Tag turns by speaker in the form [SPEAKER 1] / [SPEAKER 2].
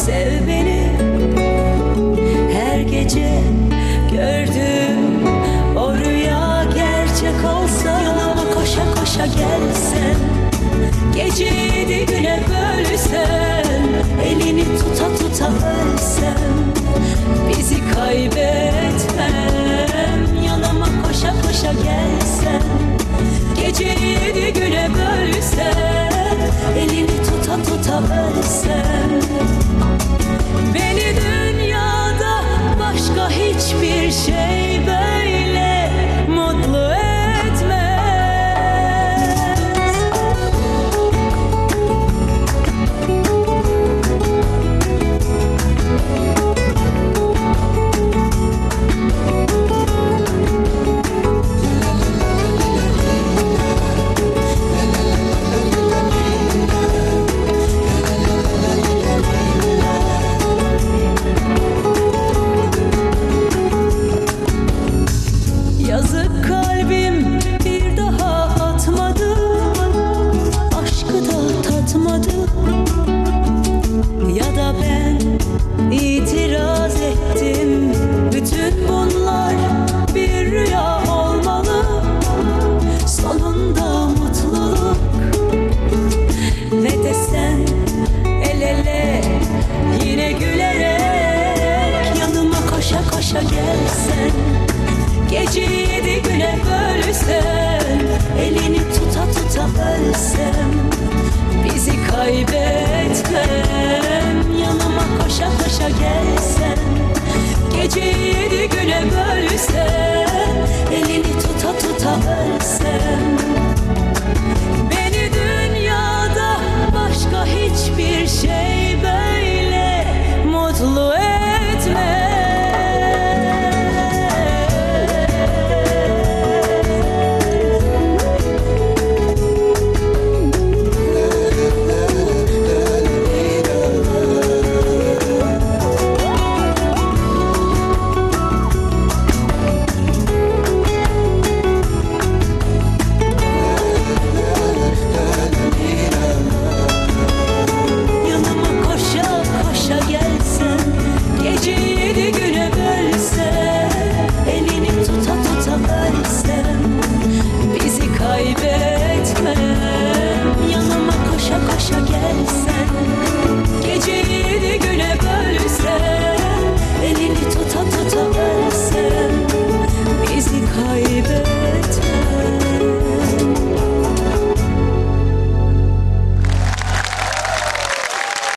[SPEAKER 1] sev beni. Her gece gördüğüm o rüya gerçek olsa, yanıma koşa koşa gelsen, geceyi de güne bölsen, elini tuta tuta ölsem, bizi kaybetmem. Yanıma koşa koşa gelsen, geceyi de güne bölsen, elini tuta tuta ölsem, beni dünyada başka hiçbir şey böyle mutlu etmez. Yazık kalbim bir daha atmadı, aşkı da tatmadı. Ya da ben itiraz ettim, bütün bunlar bir rüya olmalı. Sonunda mutluluk ve de sen el ele yine gülerek, yanıma koşa koşa gelsen, geceyi de güne bölsen, elini tuta tuta ölsem,